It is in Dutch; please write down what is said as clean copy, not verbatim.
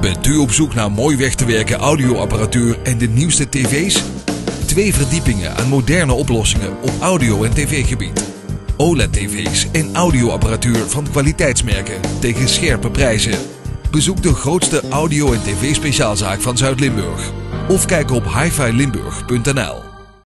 Bent u op zoek naar mooi weg te werken audioapparatuur en de nieuwste tv's? 2 verdiepingen aan moderne oplossingen op audio- en tv-gebied. OLED-tv's en audioapparatuur van kwaliteitsmerken tegen scherpe prijzen. Bezoek de grootste audio- en tv-speciaalzaak van Zuid-Limburg. Of kijk op hifilimburg.nl.